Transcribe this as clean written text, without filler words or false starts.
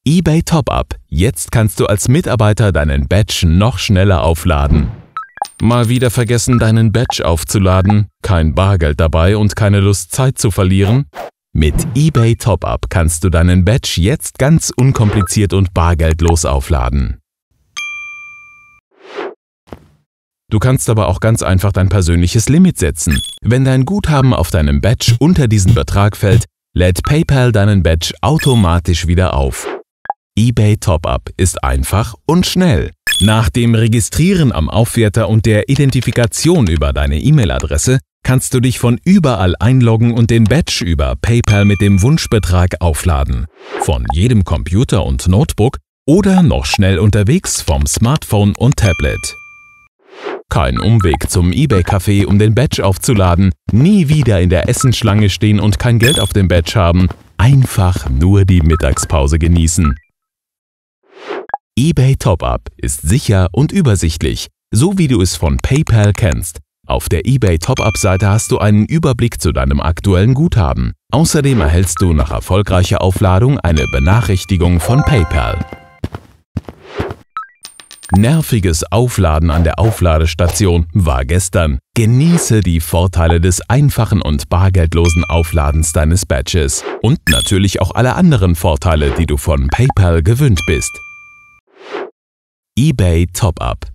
eBay Top-Up. Jetzt kannst du als Mitarbeiter deinen Badge noch schneller aufladen. Mal wieder vergessen, deinen Badge aufzuladen? Kein Bargeld dabei und keine Lust, Zeit zu verlieren? Mit eBay Top-Up kannst du deinen Badge jetzt ganz unkompliziert und bargeldlos aufladen. Du kannst aber auch ganz einfach dein persönliches Limit setzen. Wenn dein Guthaben auf deinem Badge unter diesen Betrag fällt, lädt PayPal deinen Badge automatisch wieder auf. eBay Top-Up ist einfach und schnell. Nach dem Registrieren am Aufwerter und der Identifikation über deine E-Mail-Adresse kannst du dich von überall einloggen und den Badge über PayPal mit dem Wunschbetrag aufladen. Von jedem Computer und Notebook oder noch schnell unterwegs vom Smartphone und Tablet. Kein Umweg zum eBay-Café, um den Badge aufzuladen, nie wieder in der Essensschlange stehen und kein Geld auf dem Badge haben, einfach nur die Mittagspause genießen. eBay Top-Up ist sicher und übersichtlich, so wie du es von PayPal kennst. Auf der eBay Top-Up-Seite hast du einen Überblick zu deinem aktuellen Guthaben. Außerdem erhältst du nach erfolgreicher Aufladung eine Benachrichtigung von PayPal. Nerviges Aufladen an der Aufladestation war gestern. Genieße die Vorteile des einfachen und bargeldlosen Aufladens deines Badges und natürlich auch alle anderen Vorteile, die du von PayPal gewöhnt bist. eBay Top-Up.